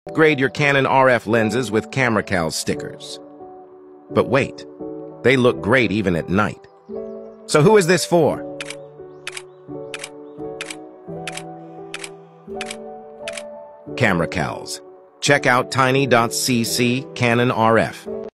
Grade your Canon RF lenses with CameraCals stickers. But wait, they look great even at night. So who is this for? CameraCals. Check out tiny.cc Canon RF.